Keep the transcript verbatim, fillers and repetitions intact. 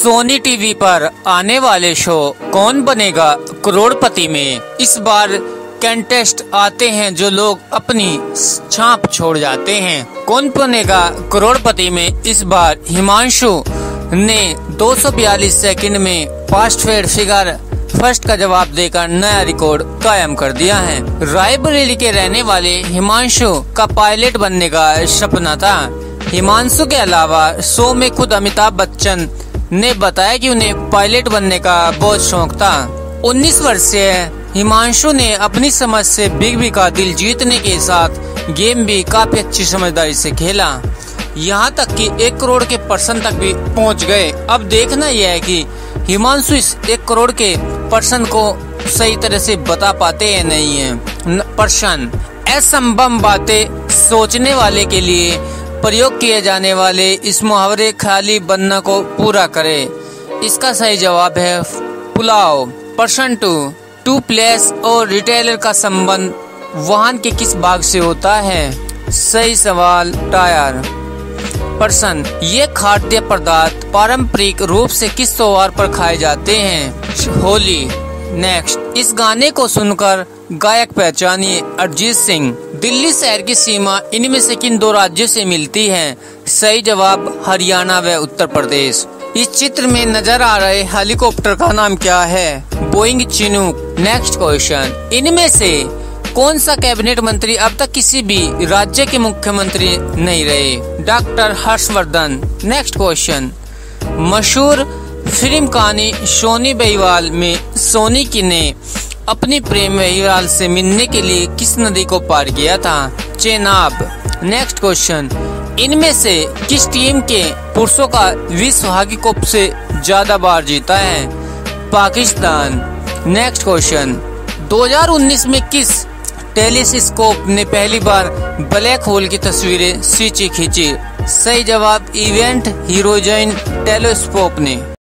Sony TV पर आने वाले शो कौन बनेगा करोड़पति में इस बार कंटेस्ट आते हैं जो लोग अपनी छाप छोड़ जाते हैं। कौन बनेगा करोड़पति में इस बार हिमांशु ने दो सौ बयालीस सेकंड में फास्ट फेड फिगर फर्स्ट का जवाब देकर नया रिकॉर्ड कायम कर दिया है। रायबरेली के रहने वाले हिमांशु का पायलट बनने का सपना था। हिमांशु के अलावा शो में खुद अमिताभ बच्चन ने बताया कि उन्हें पायलट बनने का बहुत शौक था। उन्नीस वर्षीय हिमांशु ने अपनी समझ से बिग बी का दिल जीतने के साथ गेम भी काफी अच्छी समझदारी से खेला, यहाँ तक कि एक करोड़ के पर्सन तक भी पहुँच गए। अब देखना यह है कि हिमांशु इस एक करोड़ के पर्सन को सही तरह से बता पाते हैं नहीं है। पर्सन असंभव बातें सोचने वाले के लिए प्रयोग किए जाने वाले इस मुहावरे खाली बनना को पूरा करे। इसका सही जवाब है pulao. Person to to place और रिटेलर का संबंध वाहन के किस भाग से होता है? सही सवाल टायर। पर्सन ये खाद्य पदार्थ पारंपरिक रूप से किस त्योहार पर खाए जाते हैं? होली। नेक्स्ट, इस गाने को सुनकर गायक पहचानिए अरिजीत सिंह। दिल्ली शहर की सीमा इनमें से किन दो राज्यों से मिलती है? सही जवाब हरियाणा व उत्तर प्रदेश। इस चित्र में नजर आ रहे हेलीकॉप्टर का नाम क्या है? Boeing Chinook. नेक्स्ट क्वेश्चन, इनमें से कौन सा कैबिनेट मंत्री अब तक किसी भी राज्य के मुख्यमंत्री नहीं रहे? डॉक्टर हर्षवर्धन। नेक्स्ट क्वेश्चन, मशहूर फिल्म कहानी सोनी बेईवाल में सोनी की ने अपनी प्रेम बेईवाल से मिलने के लिए किस नदी को पार किया था? चेनाब। नेक्स्ट क्वेश्चन, इनमें से किस टीम के पुरुषों का विश्व हॉकी कप से ज्यादा बार जीता है? पाकिस्तान। नेक्स्ट क्वेश्चन, दो हज़ार उन्नीस में किस टेलीस्कोप ने पहली बार ब्लैक होल की तस्वीरें खींची? सही जवाब इवेंट होराइजन टेलीस्कोप ने।